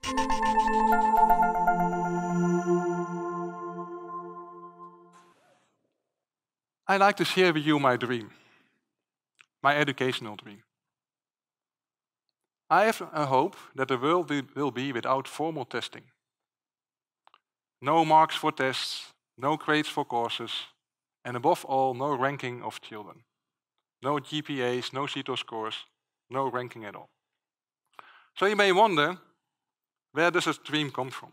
I'd like to share with you my dream, my educational dream. I have a hope that the world will be without formal testing. No marks for tests, no grades for courses, and above all, no ranking of children. No GPAs, no CITO scores, no ranking at all. So you may wonder, where does this dream come from?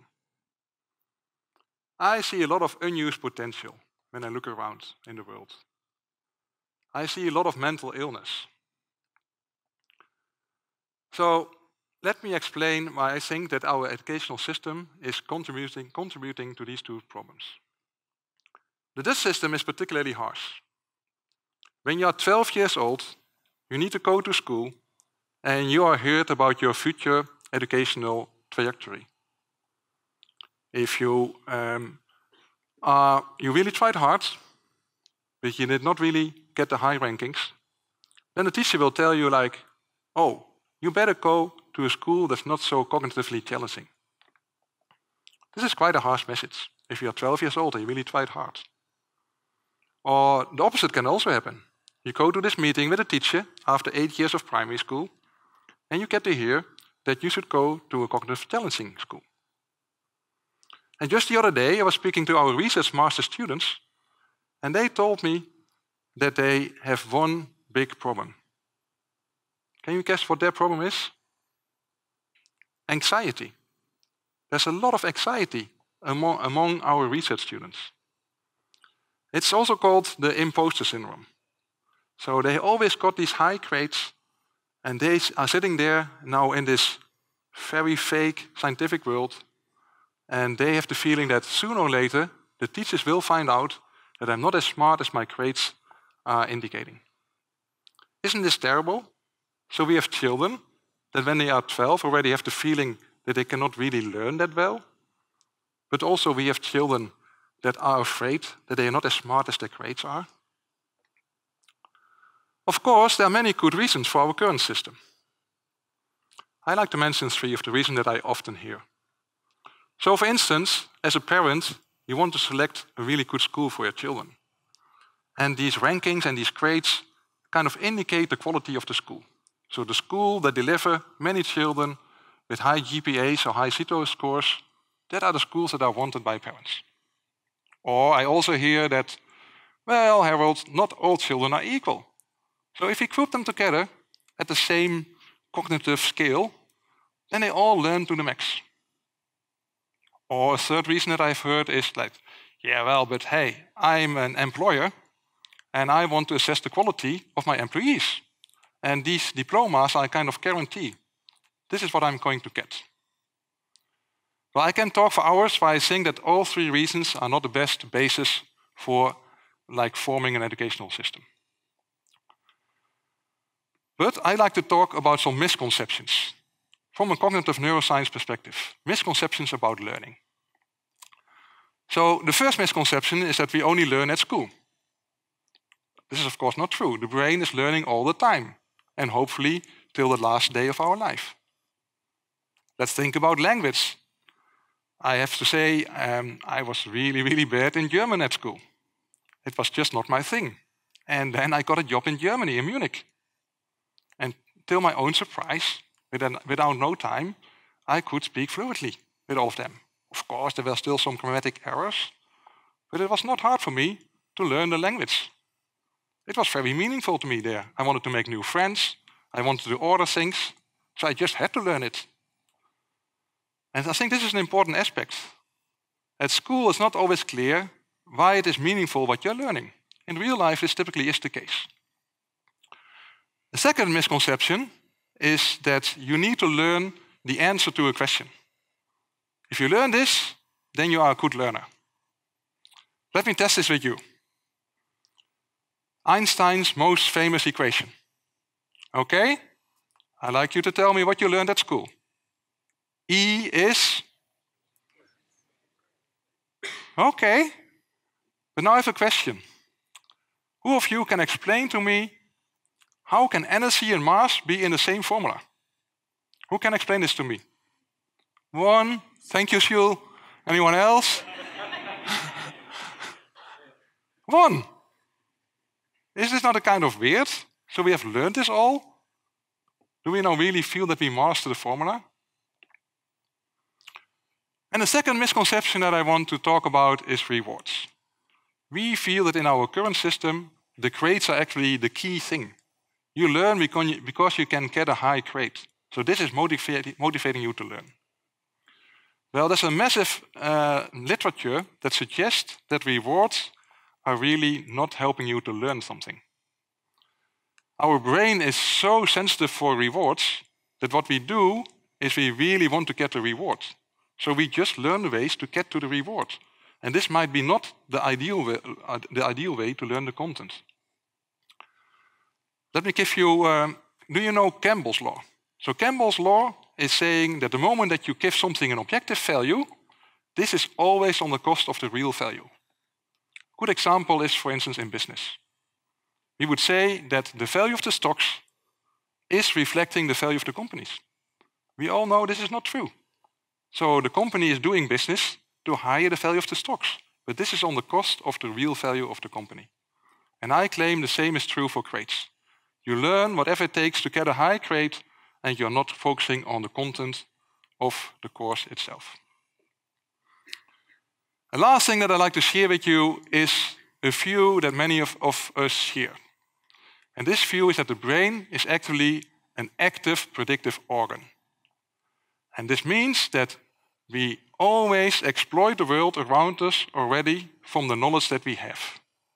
I see a lot of unused potential when I look around in the world. I see a lot of mental illness. So let me explain why I think that our educational system is contributing to these two problems. The Dutch system is particularly harsh. When you are 12 years old, you need to go to school and you are heard about your future educational trajectory. If you really tried hard, but you did not really get the high rankings, then the teacher will tell you like, oh, you better go to a school that's not so cognitively challenging. This is quite a harsh message. If you are 12 years old and you really tried hard. Or the opposite can also happen. You go to this meeting with a teacher after 8 years of primary school, and you get to hear that you should go to a cognitive challenging school. And just the other day, I was speaking to our research master students, and they told me that they have one big problem. Can you guess what their problem is? Anxiety. There's a lot of anxiety among our research students. It's also called the imposter syndrome. So they always got these high grades, and they are sitting there now in this very fake scientific world, and they have the feeling that sooner or later the teachers will find out that I'm not as smart as my grades are indicating. Isn't this terrible? So we have children that when they are 12 already have the feeling that they cannot really learn that well, but also we have children that are afraid that they are not as smart as their grades are. Of course, there are many good reasons for our current system. I like to mention 3 of the reasons that I often hear. So for instance, as a parent, you want to select a really good school for your children. And these rankings and these grades kind of indicate the quality of the school. So the school that delivers many children with high GPAs or high CITO scores, that are the schools that are wanted by parents. Or I also hear that, well, Harold, not all children are equal. So if we group them together at the same cognitive scale, then they all learn to the max. Or a third reason that I've heard is like, yeah, well, but hey, I'm an employer and I want to assess the quality of my employees. And these diplomas are kind of guarantee. This is what I'm going to get. Well, I can talk for hours why I think that all 3 reasons are not the best basis for forming an educational system. But I like to talk about some misconceptions from a cognitive neuroscience perspective. Misconceptions about learning. So the first misconception is that we only learn at school. This is of course not true. The brain is learning all the time, and hopefully till the last day of our life. Let's think about language. I have to say, I was really bad in German at school. It was just not my thing. And then I got a job in Germany, in Munich. And till my own surprise, without no time, I could speak fluently with all of them. Of course, there were still some grammatic errors, but it was not hard for me to learn the language. It was very meaningful to me there. I wanted to make new friends. I wanted to order things. So I just had to learn it. And I think this is an important aspect. At school, it's not always clear why it is meaningful what you're learning. In real life, this typically is the case. The second misconception is that you need to learn the answer to a question. If you learn this, then you are a good learner. Let me test this with you. Einstein's most famous equation. Okay? I'd like you to tell me what you learned at school. E is? Okay. But now I have a question. Who of you can explain to me how can energy and mass be in the same formula? Who can explain this to me? One. Thank you, Shul. Anyone else? One. Is this not a kind of weird? So we have learned this all? Do we now really feel that we master the formula? And the second misconception that I want to talk about is rewards. We feel that in our current system, the grades are actually the key thing. You learn because you can get a high grade. So this is motivating you to learn. Well, there's a massive literature that suggests that rewards are really not helping you to learn something. Our brain is so sensitive for rewards that what we do is we really want to get the reward. So we just learn the ways to get to the reward. And this might be not the ideal way to learn the content. Let me give you, do you know Campbell's law? So Campbell's law is saying that the moment that you give something an objective value, this is always on the cost of the real value. A good example is, for instance, in business. We would say that the value of the stocks is reflecting the value of the companies. We all know this is not true. So the company is doing business to higher the value of the stocks, but this is on the cost of the real value of the company. And I claim the same is true for grades. You learn whatever it takes to get a high grade, and you're not focusing on the content of the course itself. The last thing that I'd like to share with you is a view that many of us share. And this view is that the brain is actually an active predictive organ. And this means that we always exploit the world around us already from the knowledge that we have.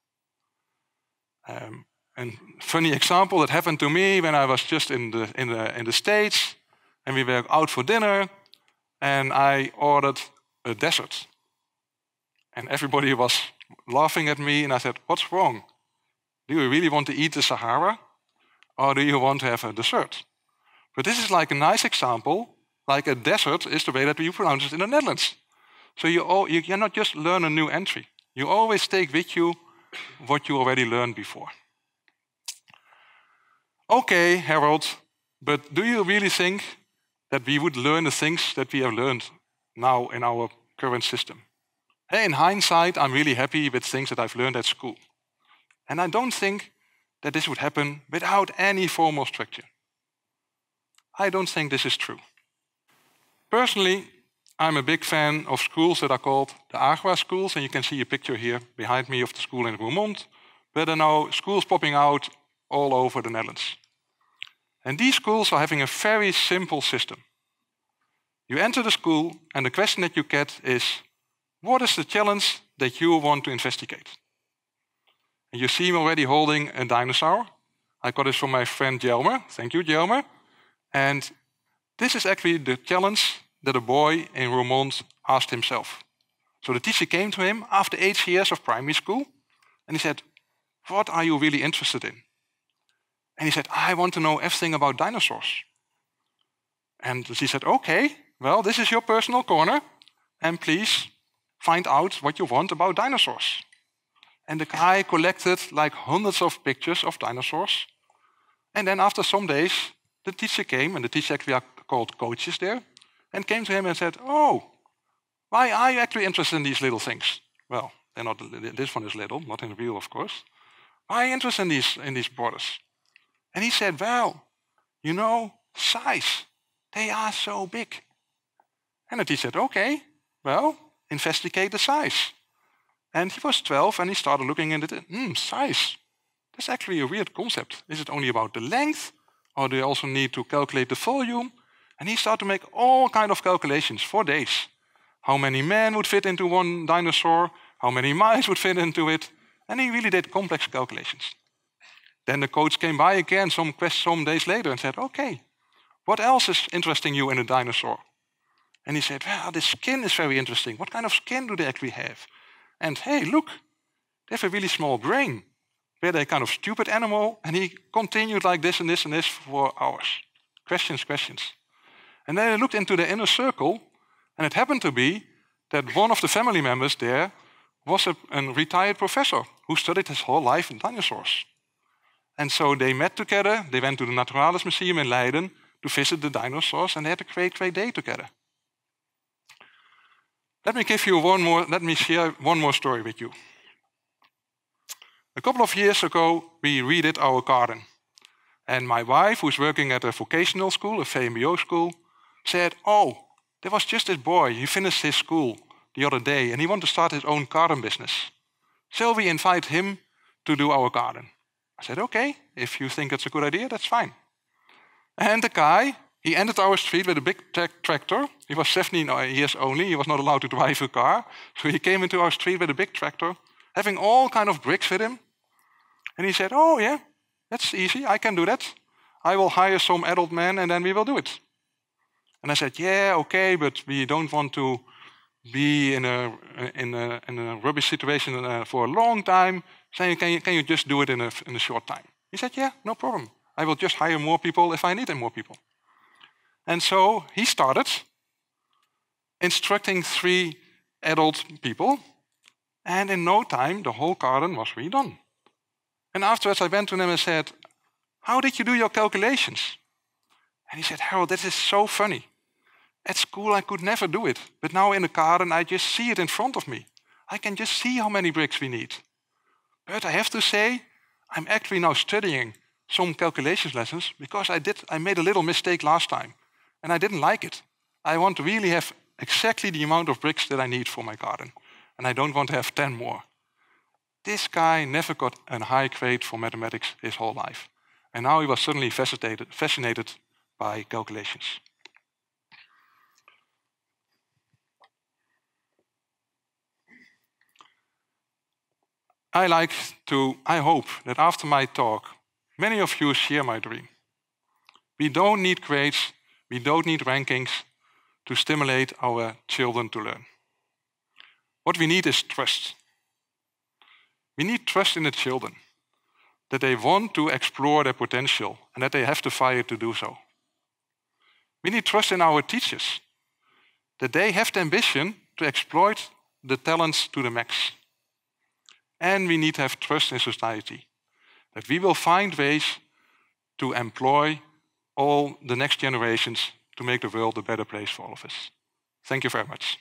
A funny example that happened to me when I was just in the States, and we were out for dinner, and I ordered a dessert. And everybody was laughing at me, and I said, "What's wrong? Do you really want to eat the Sahara, or do you want to have a dessert?" But this is like a nice example, like a dessert is the way that we pronounce it in the Netherlands. So you cannot just learn a new entry. You always take with you what you already learned before. Okay, Harold, but do you really think that we would learn the things that we have learned now in our current system? Hey, in hindsight, I'm really happy with things that I've learned at school. And I don't think that this would happen without any formal structure. I don't think this is true. Personally, I'm a big fan of schools that are called the Agua schools, and you can see a picture here behind me of the school in Roermond, where there are now schools popping out all over the Netherlands. And these schools are having a very simple system. You enter the school, and the question that you get is, what is the challenge that you want to investigate? And you see me already holding a dinosaur. I got this from my friend Jelmer. Thank you, Jelmer. And this is actually the challenge that a boy in Roermond asked himself. So the teacher came to him after 8 years of primary school, and he said, "What are you really interested in?" And he said, "I want to know everything about dinosaurs." And he said, "Okay, well, this is your personal corner, and please find out what you want about dinosaurs." And the guy collected like hundreds of pictures of dinosaurs. And then after some days, the teacher came, and the teacher actually are called coaches there, and came to him and said, "Oh, why are you actually interested in these little things?" Well, they're not, this one is little, not in real, of course. "Why are you interested in these borders?" And he said, "Well, you know, size. They are so big." And the teacher said, "Okay, well, investigate the size." And he was 12, and he started looking into it. Size. That's actually a weird concept. Is it only about the length, or do you also need to calculate the volume? And he started to make all kinds of calculations for days. How many men would fit into one dinosaur? How many mice would fit into it? And he really did complex calculations. Then the coach came by again some days later and said, "Okay, what else is interesting you in a dinosaur?" And he said, "Well, the skin is very interesting. What kind of skin do they actually have? And hey, look, they have a really small brain. Were they a kind of stupid animal?" And he continued like this and this and this for hours. Questions, questions. And then he looked into the inner circle, and it happened to be that one of the family members there was a retired professor who studied his whole life in dinosaurs. And so they met together, they went to the Naturalis Museum in Leiden to visit the dinosaurs, and they had a great, great day together. Let me share one more story with you. A couple of years ago, we redid our garden. And my wife, who's working at a vocational school, a VMBO school, said, "Oh, there was just this boy. He finished his school the other day, and he wants to start his own garden business. Shall we invite him to do our garden?" I said, "Okay, if you think it's a good idea, that's fine." And the guy, he entered our street with a big tractor. He was 17 years only. He was not allowed to drive a car. So he came into our street with a big tractor, having all kind of bricks with him. And he said, "Oh, yeah, that's easy. I can do that. I will hire some adult men and then we will do it." And I said, "Yeah, okay, but we don't want to be in a rubbish situation for a long time. So can you just do it in a short time?" He said, "Yeah, no problem. I will just hire more people if I need more people." And so he started instructing 3 adult people. And in no time, the whole garden was redone. And afterwards, I went to him and said, "How did you do your calculations?" And he said, "Harold, this is so funny. At school, I could never do it. But now in the garden, I just see it in front of me. I can just see how many bricks we need. But I have to say, I'm actually now studying some calculations lessons because I made a little mistake last time. And I didn't like it. I want to really have exactly the amount of bricks that I need for my garden. And I don't want to have 10 more." This guy never got a high grade for mathematics his whole life. And now he was suddenly fascinated by calculations. I hope that after my talk, many of you share my dream. We don't need grades, we don't need rankings to stimulate our children to learn. What we need is trust. We need trust in the children, that they want to explore their potential and that they have the fire to do so. We need trust in our teachers, that they have the ambition to exploit the talents to the max. And we need to have trust in society, that we will find ways to employ all the next generations to make the world a better place for all of us. Thank you very much.